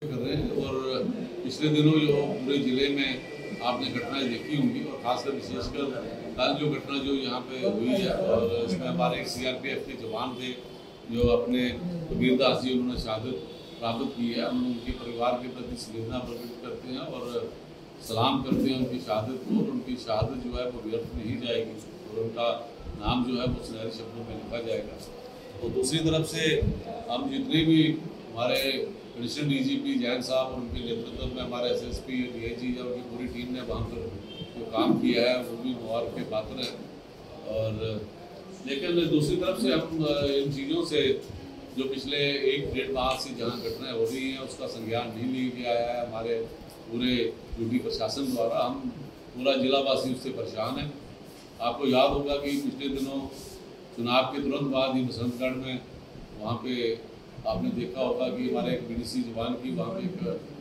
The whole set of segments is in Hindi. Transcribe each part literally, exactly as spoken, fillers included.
कर रहे हैं। और पिछले दिनों जो पूरे ज़िले में आपने घटनाएं देखी होंगी और खासकर विशेषकर कल जो घटना जो यहाँ पे हुई है, और इसमें हमारे एक सीआरपीएफ के जवान थे जो अपने कबीर दास जी उन्होंने शहादत प्राप्त की है। हम उनके परिवार के प्रति संवेदना प्रकट करते हैं और सलाम करते हैं उनकी शहादत को। और उनकी शहादत जो है वो व्यर्थ नहीं जाएगी और उनका नाम जो है वो सुनहरे शब्दों में लिखा जाएगा। तो दूसरी तरफ से हम जितने भी हमारे एडिशनल डीजीपी जैन साहब और उनके नेतृत्व में हमारे एसएसपी डीआईजी और उनकी पूरी टीम ने वहाँ पर जो काम किया है वो भी मुबारक के पात्र है। और लेकिन दूसरी तरफ से हम इन चीज़ों से जो पिछले एक डेढ़ माह से जहाँ घटनाएं हो रही हैं उसका संज्ञान नहीं लिया गया है हमारे पूरे ड्यूटी प्रशासन द्वारा। हम पूरा जिलावासी उससे परेशान है। आपको याद होगा कि पिछले दिनों चुनाव के तुरंत बाद ही बसंतगढ़ में वहाँ पे आपने देखा होगा कि हमारे एक बीडीसी जवान की वहाँ पे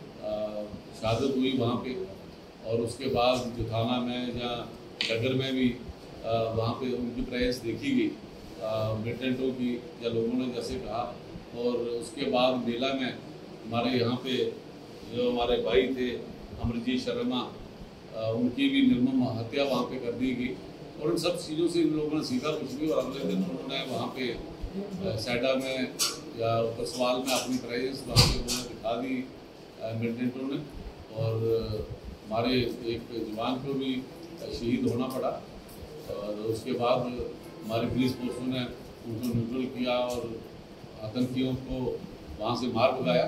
एक शहादत हुई वहाँ पे। और उसके बाद जो थाना में या नगर में भी आ, वहाँ पे उनकी प्रेजेंस देखी गई मिलिटेंटों की या लोगों ने जैसे कहा। और उसके बाद मेला में हमारे यहाँ पे जो हमारे भाई थे अमरजीत शर्मा उनकी भी निर्मम हत्या वहाँ पे कर दी गई। और इन सब चीज़ों से इन लोगों ने सीखा कुछ भी। और अगले दिन उन्होंने वहाँ पे सैडा में या कसवाल में अपनी प्रेजेंस वहाँ पे उन्होंने दिखा दी मिलिटेंटों ने। और हमारे एक जवान को भी शहीद होना पड़ा। और उसके बाद हमारी पुलिस फोर्सों ने उनको न्यूट्रल किया और आतंकियों को वहाँ से मार भगाया।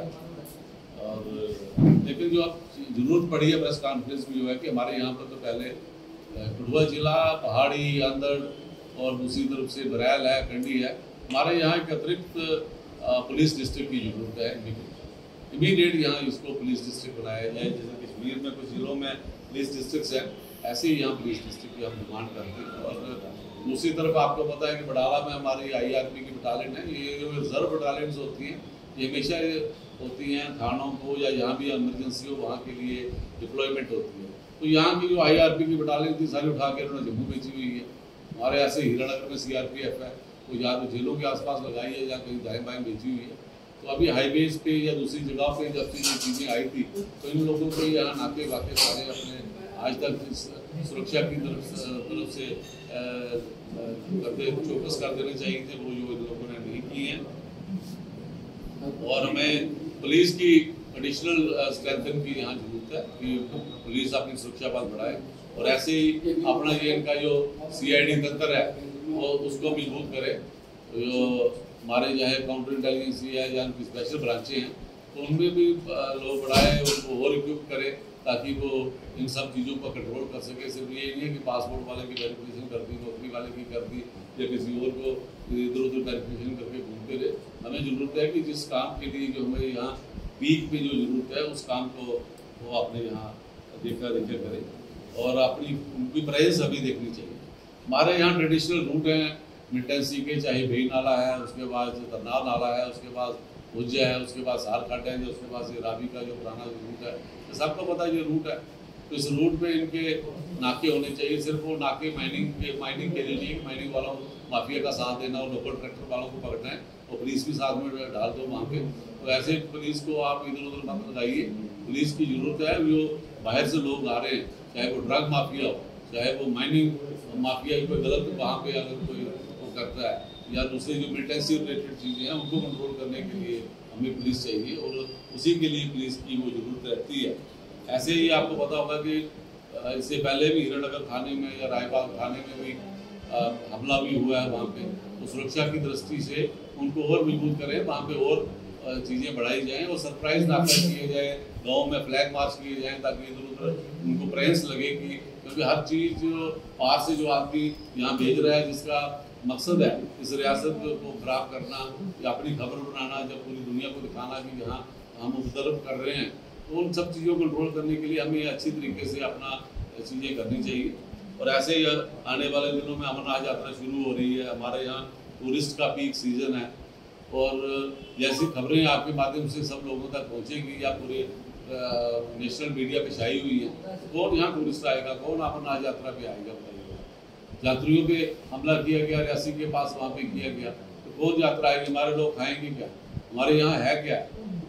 और लेकिन जो अब जरूरत पड़ी है प्रेस कॉन्फ्रेंस में जो है कि हमारे यहाँ पर तो पहले कठुआ जिला, पहाड़ी, अंदर और दूसरी तरफ से बरैल है, कंडी है। हमारे यहाँ एक अतिरिक्त पुलिस डिस्ट्रिक्ट की जरूरत है। इमीडिएट यहाँ इसको पुलिस डिस्ट्रिक्ट बनाया जाए। जैसे कश्मीर में कुछ जिलों में पुलिस डिस्ट्रिक्ट हैं, ऐसे ही यहाँ पुलिस डिस्ट्रिक्ट की हम डिमांड करते हैं। और दूसरी तरफ आपको पता है कि बडाला में हमारी आईआरपी की बटालियन है। ये जो रिजर्व बटालियंस होती हैं ये हमेशा होती हैं थानों को या यहाँ भी इमरजेंसी हो वहाँ के लिए डिप्लॉयमेंट होती है। तो यहाँ की जो आईआरपी की बटालियन थी सारी उठा के उन्होंने जम्मू भेजी हुई है। हमारे ऐसे हीरानगर में सीआरपीएफ है वो या तो जेलों के आसपास लगाई है या कहीं दाएँ बाएँ भेजी हुई है। तो अभी हाईवेज पे या दूसरी जगह पे जब से ये चीज़ें आई थी तो इन लोगों को यहाँ नाके वाके सारे अपने आज तक सुरक्षा की तरफ तरफ से करते चौकस कर देने चाहिए थे, वो जो इन लोगों ने नहीं किए हैं। और हमें पुलिस की एडिशनल स्ट्रेंथन की यहाँ जरूरत है कि पुलिस अपनी सुरक्षा बल बढ़ाए। और ऐसे ही अपना ये इनका जो सीआईडी तंत्र है वो उसको मजबूत करे। जो हमारे चाहे काउंटर इंटेलिजेंसी है या उनकी स्पेशल ब्रांचें हैं तो उनमें भी लोग बढ़ाए, उनको और इक्विप करे ताकि वो इन सब चीज़ों पर कंट्रोल कर सके। सिर्फ ये नहीं है कि पासपोर्ट वाले की वेरिफिकेशन कर दी, नौकरी वाले की कर दी या किसी और को इधर उधर वेरिफिकेशन करके घूमते रहे। हमें ज़रूरत है कि जिस काम के लिए जो हमें यहाँ पीक पे जो ज़रूरत है उस काम को वो अपने यहाँ देखा देखा करे और अपनी उनकी प्रेजेंस अभी देखनी चाहिए। हमारे यहाँ ट्रेडिशनल रूट हैं मिल्टेंसी के, चाहे भेई नाला है, उसके बाद तरनाल नाला है, उसके बाद उज्जै है, उसके बाद सारखंड है, जो उसके बाद से रावी का जो पुराना रूट है तो सबको पता है ये रूट है। तो इस रूट पे इनके नाके होने चाहिए। सिर्फ वो नाके माइनिंग के माइनिंग के लिए नहीं, माइनिंग वालों माफिया का साथ देना और लोकल ट्रैक्टर वालों को पकड़ना है और पुलिस भी साथ में डाल दो वहाँ पे। तो ऐसे पुलिस को आप इधर उधर मत लगाइए। पुलिस की जरूरत है। जो बाहर से लोग आ रहे हैं, चाहे वो ड्रग माफिया हो, चाहे वो माइनिंग माफिया कोई गलत वहाँ पे अगर कोई वो करता है या दूसरी जो मिलिटेंसी रिलेटेड चीज़ें हैं उनको कंट्रोल करने के लिए हमें पुलिस चाहिए और उसी के लिए पुलिस की वो जरूरत रहती है। ऐसे ही आपको पता होगा कि इससे पहले भी हीरानगर थाने में या रायबाग थाने में भी हमला भी हुआ है वहाँ पे। तो सुरक्षा की दृष्टि से उनको और मजबूत करें, वहाँ पे और चीज़ें बढ़ाई जाएँ और सरप्राइज नाका किए जाए, गाँव में फ्लैग मार्च किए जाएँ ताकि इधर उधर उनको प्रेजेंस लगे कि क्योंकि हर चीज़ जो पार से जो आदमी यहाँ भेज रहा है जिसका मकसद है इस रियासत को खराब करना या अपनी खबर बनाना, जब पूरी दुनिया को दिखाना कि यहाँ हम उपद्रव कर रहे हैं, तो उन सब चीज़ों को कंट्रोल करने के लिए हमें अच्छी तरीके से अपना चीज़ें करनी चाहिए। और ऐसे ही आने वाले दिनों में अमरनाथ यात्रा शुरू हो रही है। हमारे यहाँ टूरिस्ट का पीक सीजन है और जैसी खबरें आपके माध्यम से सब लोगों तक पहुँचेंगी या पूरे नेशनल मीडिया पे छाई हुई है, कौन यहाँ टूरिस्ट आएगा, कौन अमरनाथ यात्रा पे आएगा बताइए। यात्रियों पे हमला किया गया, रियासी के पास वहाँ पे किया गया, तो कौन यात्रा आएगी, हमारे लोग खाएंगे क्या, हमारे यहाँ है क्या।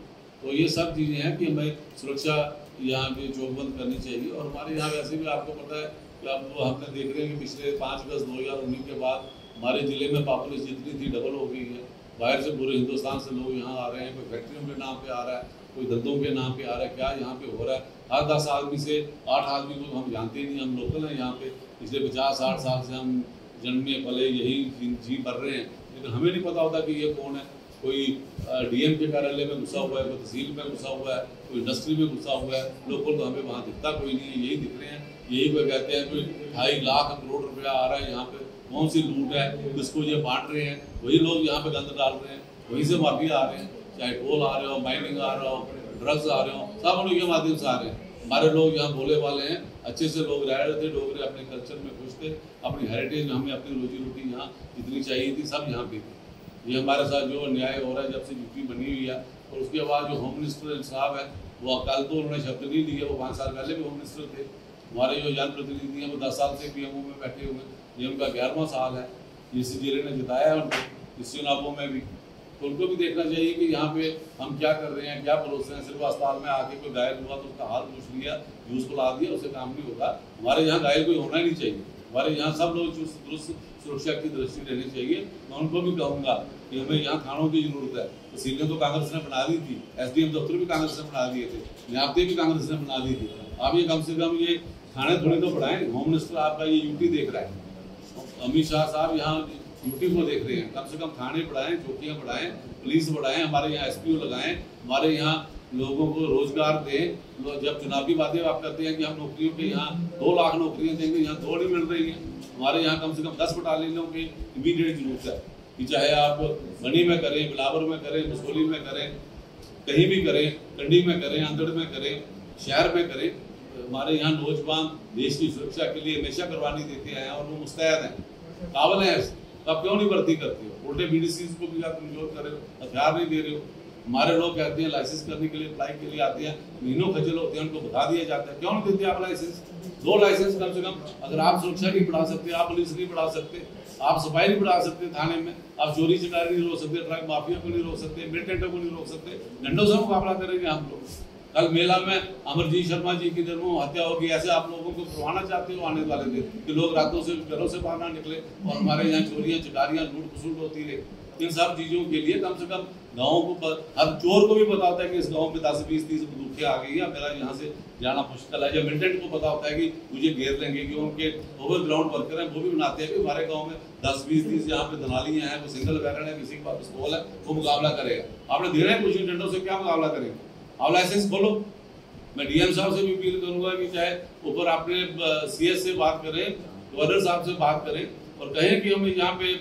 तो ये सब चीज़ें हैं कि हमें सुरक्षा यहाँ पे चौकबंद करनी चाहिए। और हमारे यहाँ वैसे भी आपको पता है कि अब हमने देख रहे हैं कि पिछले पाँच अगस्त दो हज़ार उन्नीस के बाद हमारे ज़िले में पॉपुलेशन जितनी थी डबल हो गई है। बाहर से पूरे हिंदुस्तान से लोग यहाँ आ रहे हैं, कोई फैक्ट्रियों के नाम पे आ रहा है, कोई धंधों के नाम पे आ रहा है। क्या यहाँ पे हो रहा है, हर दस आदमी से आठ आदमी को हम जानते ही नहीं, हम लोकल हैं यहाँ पे, पिछले पचास साठ साल से हम जन्मे पले यही जी भर रहे हैं, लेकिन हमें नहीं पता होता कि ये कौन है। कोई डीएम के कार्यालय में घुसा हुआ है, कोई तहसील में घुसा हुआ है, कोई इंडस्ट्री में घुसा हुआ है, लोकल तो हमें वहाँ दिखता कोई नहीं है, यही दिख रहे हैं। यही कोई कहते हैं कोई ढाई लाख करोड़ रुपया आ रहा है यहाँ पे, कौन सी लूट है, किसको ये बांट रहे हैं, वही लोग यहाँ पे गंद डाल रहे हैं, वहीं से माफिया आ रहे हैं, चाहे टोल आ रहे हो, माइनिंग आ रहा हो, ड्रग्स आ रहे हो, सब लोग के माध्यम से आ रहे हैं। हमारे लोग यहाँ बोले वाले हैं, अच्छे से लोग रह रहे थे, डोगरे अपने कल्चर में खुश थे, अपनी हेरिटेज में हमें अपनी रोजी रोटी यहाँ जितनी चाहिए थी सब यहाँ पे थी। ये हमारे साथ जो अन्याय हो रहा है जब से यूपी बनी हुई है, और उसके बाद जो होम मिनिस्टर साहब है वो कल तो उन्होंने शब्द नहीं लिए, वो पाँच साल पहले भी होम मिनिस्टर थे। हमारे जो जनप्रतिनिधि हैं वो दस साल से पीएमओ में बैठे हुए हैं, ये उनका ग्यारहवां साल है, इसी जिले ने जिताया है उनको इस चुनावों में भी। तो उनको भी देखना चाहिए कि यहाँ पे हम क्या कर रहे हैं, क्या परोस रहे हैं। सिर्फ अस्पताल में आके कोई घायल हुआ तो उसका हाल पूछ लिया, जूस पिला दिया, उससे काम नहीं होता। हमारे यहाँ घायल कोई होना ही नहीं चाहिए, हमारे यहाँ सब लोग चुस्त दुरुस्त सुरक्षा की दृष्टि रहनी चाहिए। मैं उनको भी कहूँगा कि हमें यहाँ थानों की जरूरत है। तहसीलें तो कांग्रेस ने बना दी थी, एसडीएम दफ्तर भी कांग्रेस ने बना दिए थे, न्यायालय भी कांग्रेस ने बना दी थी। आप ये कम से कम ये थाने थोड़ी तो बढ़ाएं। होम मिनिस्टर आपका ये यूटी देख रहा है, अमित शाह साहब यहाँ यूटी को देख रहे हैं, कम से कम थाने बढ़ाएं, चौकियाँ बढ़ाएं, पुलिस बढ़ाएं, हमारे यहाँ एसपीओ लगाएं, हमारे यहाँ लोगों को रोजगार दें। जब चुनावी वादे आप करते हैं कि हम नौकरियों के यहाँ दो लाख नौकरियाँ देंगे, यहाँ दो नहीं मिल रही हैं। हमारे यहाँ कम से कम दस बटालियनों की इमीडिएट जरूरत है कि चाहे आप बनी में करें, बिलावर में करें, मसोली में करें, कहीं भी करें, कंडी में करें, अंदड़ में करें, शहर में करें। हमारे यहाँ नौजवान देश की सुरक्षा के लिए हमेशा कुर्बानी देते हैं और वो मुस्तैद हैं, काबिल हैं। आप क्यों नहीं भर्ती करते हो? उल्टे बीडीसी को भी आप कमजोर कर रहे हो, हथियार नहीं दे रहे हो। हमारे लोग कहते हैं लाइसेंस करने के लिए, अप्लाई के लिए आते हैं, महीनों खजल होते हैं, उनको बता दिया जाता है। क्यों नहीं देते आप लाइसेंस? दो लाइसेंस कम से कम। अगर आप सुरक्षा नहीं बढ़ा सकते, आप पुलिस नहीं बढ़ा सकते, आप सफाई नहीं बढ़ा सकते थाने में, आप चोरी चकारी नहीं रोक सकते, ट्रक माफिया को नहीं रोक सकते, मिलिटेंटों को नहीं रोक सकते, डंडों से मुकाबला करेंगे हम लोग। कल मेला में अमरजीत शर्मा जी की जन्म हत्या होगी, ऐसे आप लोगों को करवाना चाहते हो आने वाले दिन कि लोग रातों से घरों से बाहर ना निकले और हमारे यहाँ चोरियाँ चकारियाँ लूट खसूट होती रहे। इन सब चीज़ों के लिए कम से कम गाँव को, हर चोर को भी पता होता है कि इस गाँव में दस बीस तीस बंदूकें आ गई है, मेरा यहाँ से जाना मुश्किल है। या मिलिटेंट को पता होता है कि मुझे घेर लेंगे, कि उनके ओवर ग्राउंड वर्कर हैं वो भी बनाते हैं कि हमारे गाँव में दस बीस तीस यहाँ पे दलालियाँ हैं, वो सिंगल बैरन है, किसी के पास पिस्तौल है, वो मुकाबला करेगा। आपने दे रहे हैं कुछ डंडों से, क्या मुकाबला करेंगे? आप लाइसेंस खोलो। मैं डीएम साहब से भी अपील करूंगा कि चाहे ऊपर आपने सीएस से बात करें, गवर्नर साहब से बात करें और कहें कि हम यहाँ पे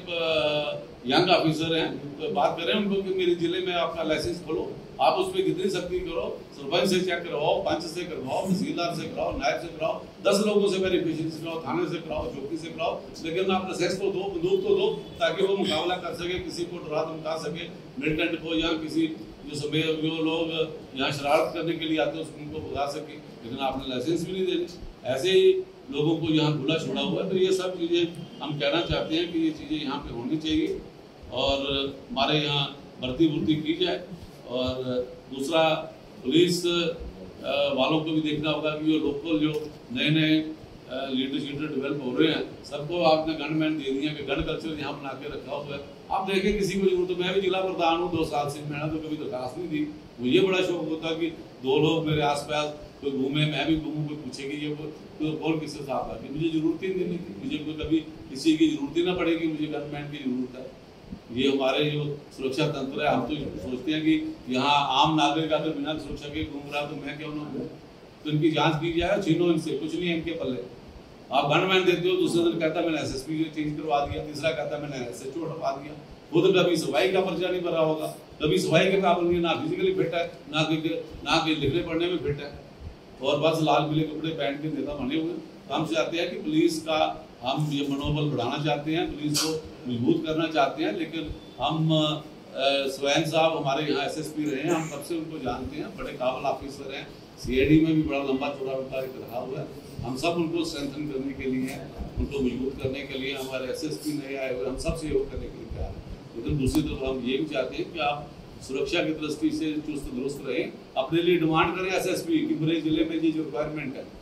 यंग ऑफिसर हैं तो बात करें उनको कि मेरे जिले में आपका लाइसेंस खोलो। आप उस पर कितनी सख्ती करो, सरपंच से चेक करवाओ, पंच से करवाओ, तहसीलदार से कराओ, नायब से कराओ, दस लोगों से वेरिफिकेशन से कराओ, थाने से कराओ, चौकी से कराओ, लेकिन आप लाइसेंस तो दो, बंदूक तो दो, ताकि वो मुकाबला कर सके, किसी को डरा धमका सके, मिलिटेंट को या किसी जो समय जो लोग यहाँ शरारत करने के लिए आते हैं उनको भगा सके। लेकिन आपने लाइसेंस भी नहीं देने, ऐसे ही लोगों को यहाँ खुला छोड़ा हुआ है। तो ये सब चीज़ें हम कहना चाहते हैं कि ये चीज़ें यहाँ पे होनी चाहिए और हमारे यहाँ भर्ती भर्ती की जाए। और दूसरा, पुलिस वालों को भी देखना होगा कि जो लोकल जो नए नए लीडर शीडर डेवलप हो रहे हैं, सबको आपने गनमैन दे दिया कि गन कल्चर यहाँ बना के रखा हुआ है। आप देखें किसी को जरूरत, तो मैं भी जिला प्रधान हूँ दो साल से, मैंने तो कभी दरखास्त नहीं दी। मुझे बड़ा शौक होता कि दो लोग मेरे आसपास कोई घूमे, मैं भी घूमूँ, कोई पूछे कि ये तो कौन किसके साथ आ गया। मुझे जरूरत ही नहीं थी, मुझे कोई कभी किसी की जरूरत ही ना पड़ेगी, मुझे गनमैन की जरूरत है। ये हमारे जो सुरक्षा तंत्र है, हम तो सोचते हैं कि यहाँ आम नागरिक अगर बिना सुरक्षा के घूम रहा तो मैं क्यों ना घूमूं। तो इनकी जांच की जाए, छीनो इनसे, कुछ नहीं है इनके पल्ले। आप गनमैन देते हो, दूसरे दिन कहता मैंने एसएसपी चेंज करवा दिया, तीसरा कहता मैंने एसएचओ हटवा दिया। खुद कभी सफाई का पर्चा नहीं भरा होगा, कभी सफाई के काबिल नहीं, ना फिजिकली फिट है, ना ना कि लिखने पढ़ने में फिट है, और बस लाल पीले कपड़े पहन के नेता बने हुए। तो हम चाहते हैं कि पुलिस का हम ये मनोबल बढ़ाना चाहते हैं, पुलिस को मजबूत करना चाहते हैं। लेकिन हम स्वयं साहब हमारे यहाँ एसएसपी रहे हैं, हम तब से उनको जानते हैं, बड़े काबिल ऑफिसर हैं, सीआईडी में भी बड़ा लंबा चौड़ा उनका एक रहा हुआ है। हम सब उनको स्ट्रेंथन करने के लिए, उनको मजबूत करने के लिए, हमारे एसएसपी नए आए हुए, हम सब सहयोग करने के लिए तैयार हैं। लेकिन दूसरी तरफ हम ये भी चाहते हैं कि आप सुरक्षा की दृष्टि से चुस्त दुरुस्त रहे, अपने लिए डिमांड करें एसएसपी कि मेरे जिले में ये जो रिक्वायरमेंट है,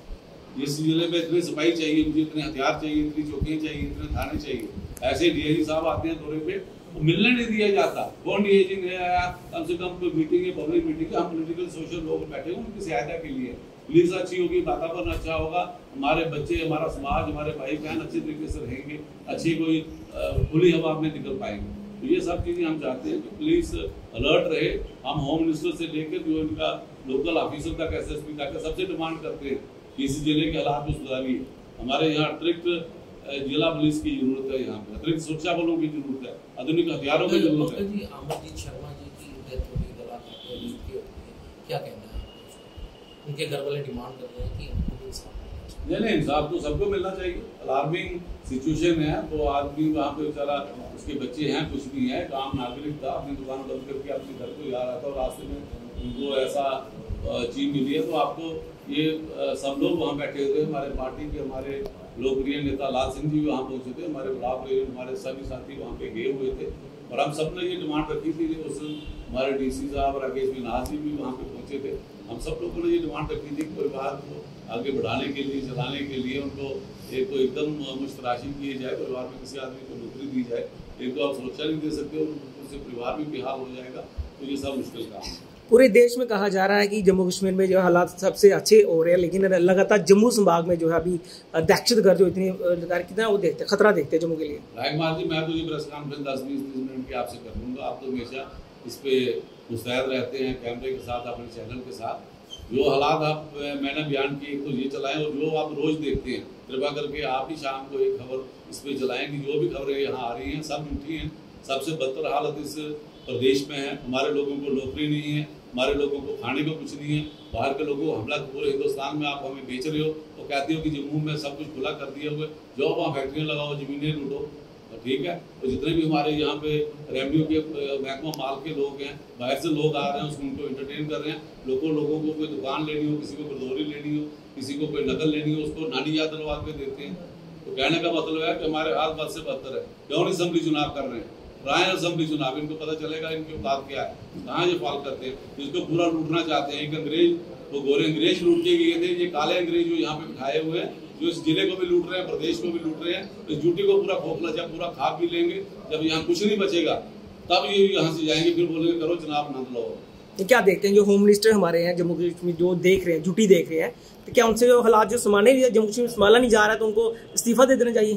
इस जिले में इतने सिपाही चाहिए, मुझे इतने हथियार चाहिए, इतनी चौकियाँ चाहिए, इतने थाने चाहिए। ऐसे डीआईजी साहब आते हैं दौरे पे, मिलने नहीं दिया जाता। कौन डीआईजी नहीं आया, कम से कम कोई मीटिंग है, पब्लिक मीटिंग है, हम पॉलिटिकल सोशल लोग बैठे हुए उनकी सहायता के लिए। पुलिस अच्छी होगी, वातावरण अच्छा होगा, हमारे बच्चे, हमारा समाज, हमारे भाई बहन अच्छे तरीके से रहेंगे, अच्छी कोई खुली हवा में निकल पाएंगे। तो ये सब चीज़ें हम चाहते हैं कि पुलिस अलर्ट रहे। हम होम मिनिस्टर से लेकर जो इनका लोकल ऑफिसर तक, एसएसपी तक सबसे डिमांड करते हैं कि इस जिले के हालात में सुधारिए। हमारे यहाँ अतिरिक्त जिला पुलिस की जरूरत है, यहाँ पे अतिरिक्त सुरक्षा बलों की जरूरत है, आधुनिक हथियारों की जरूरत है। अमरजीत शर्मा जी की डेथ हो गई, गला क्या कहना है? उनके घर वाले डिमांड कर रहे हैं कि उनको इंसाफ नहीं नहीं इंसाफ तो सबको मिलना चाहिए। अलार्मिंग सिचुएशन है, वो आदमी वहाँ पे बेचारा, उसके बच्चे हैं, कुछ नहीं है, काम नागरिक था, अपनी दुकान बंद करके अपने घर को जा रहा था और रास्ते में उनको ऐसा चीज मिली है। तो आपको ये सब लोग वहाँ बैठे हुए, हमारे पार्टी के हमारे लोकप्रिय नेता लाल सिंह जी भी वहाँ पहुँचे थे, हमारे ब्लॉक हमारे सभी साथी वहाँ पे गए हुए थे और हम सब ने ये डिमांड रखी थी। उस हमारे डीसी साहब राकेश विनाश जी भी वहाँ पे पहुँचे थे। हम सब लोगों ने ये डिमांड रखी थी कि परिवार को आगे बढ़ाने के लिए, चलाने के लिए उनको एक तो एकदम मुश्त राशि किए जाए, परिवार में किसी आदमी को नौकरी दी जाए। एक तो आप सुरक्षा नहीं दे सकते और उससे परिवार भी बेहाल हो जाएगा, तो ये सब मुश्किल काम है। पूरे देश में कहा जा रहा है कि जम्मू कश्मीर में जो हालात सबसे अच्छे हो रहे हैं, लेकिन लगातार जम्मू संभाग में जो है अभी दहशत गर्द जो इतनी कितना वो देखते खतरा देखते हैं जम्मू के लिए। राजकुमार जी, मैं तो ये प्रेस कॉन्फ्रेंस दस बीस तीस मिनट की आपसे कर लूँगा। आप तो हमेशा इस पे मुस्तैद रहते हैं कैमरे के साथ, अपने चैनल के साथ। जो हालात आप मैंने बयान किए तो ये चलाएं, और जो आप रोज़ देखते हैं कृपा करके आप ही शाम को एक खबर इस पर चलाएं कि जो भी खबरें यहाँ आ रही हैं सब झूठी हैं। सबसे बदतर हालत इस प्रदेश में है। हमारे लोगों को नौकरी नहीं है, हमारे लोगों को खाने को कुछ नहीं है, बाहर के लोगों को हमला, पूरे हिंदुस्तान में आप हमें बेच रहे हो तो कहते हो कि जम्मू में सब कुछ खुला कर दिए हुए, जो वहाँ फैक्ट्रियाँ लगाओ, ज़मीनें लूटो, तो ठीक है। तो जितने भी हमारे यहाँ पे रेवेन्यू के महकमा माल के लोग हैं, बाहर से लोग आ रहे हैं, उसको उनको एंटरटेन कर रहे हैं। लोगों लोगों को कोई दुकान लेनी हो, किसी को गरदौरी लेनी हो, किसी को कोई नकल लेनी हो, उसको नानी याद दिलवा के देते हैं। तो कहने का मतलब है कि हमारे हाल बद से बदतर है। क्यों असेंबली चुनाव कर रहे हैं, राय असेंबली चुनाव, इनको पता चलेगा इनकी औकात क्या है, कहाँ ये फॉल करते हैं, इसको पूरा लूटना चाहते हैं। एक अंग्रेज, वो गोरे अंग्रेज लूट के गए थे, ये काले अंग्रेज जो यहाँ पे बिठाए हुए हैं, जो इस जिले को भी लूट रहे हैं, प्रदेश को भी लूट रहे हैं। इस ड्यूटी को पूरा खोखला, जब पूरा खा भी लेंगे, जब यहाँ कुछ नहीं बचेगा, तब ये यहाँ से जाएंगे, फिर बोलेंगे करो चुनाव आनंद लो। तो क्या देखते हैं जो होम मिनिस्टर हमारे हैं जम्मू कश्मीर, जो देख रहे हैं, ड्यूटी देख रहे हैं, तो क्या उनसे जो हालात जो संभालने जम्मू कश्मीर संभाला नहीं जा रहा है, तो उनको इस्तीफा दे देना चाहिए?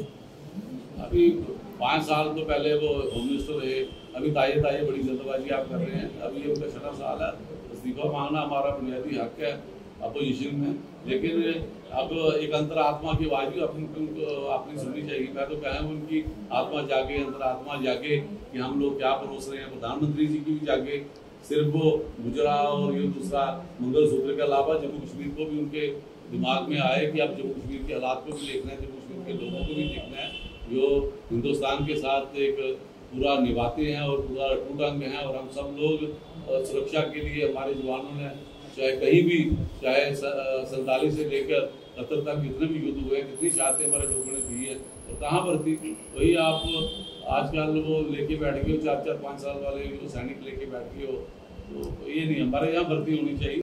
अभी पाँच साल तो पहले वो होम मिनिस्टर रहे, अभी ताजे ताजे बड़ी जल्दबाजी आप कर रहे हैं। अभी ये उनका छठा साल है, इस्तीफा मांगना हमारा बुनियादी हक है अपोजिशन में। लेकिन अब एक अंतरात्मा की आवाज़ भी अपनी उनको आपने सुननी चाहिए। मैं तो कहा उनकी आत्मा जागे, अंतरात्मा जागे कि हम लोग क्या परोस रहे हैं। प्रधानमंत्री जी की भी जागे, सिर्फ वो गुजरात और ये दूसरा मंगलसूत्र के अलावा जम्मू कश्मीर को भी उनके दिमाग में आए कि अब जम्मू कश्मीर के हालात को भी देखना है, जम्मू कश्मीर के लोगों को भी देखना है, जो हिंदुस्तान के साथ एक पूरा निभाते हैं और पूरा टूट अंग हैं। और हम सब लोग सुरक्षा के लिए, हमारे जवानों ने चाहे कहीं भी, चाहे सैंतालीस से लेकर सत्तर तक जितने भी युद्ध हुए, कितनी शहादतें हमारे लोगों ने दी है, और कहाँ पर थी वही आप आजकल वो लेके बैठ गए हो, चार चार पाँच साल वाले जो सैनिक लेके बैठ गए हो। तो ये नहीं, हमारे यहाँ भर्ती होनी चाहिए।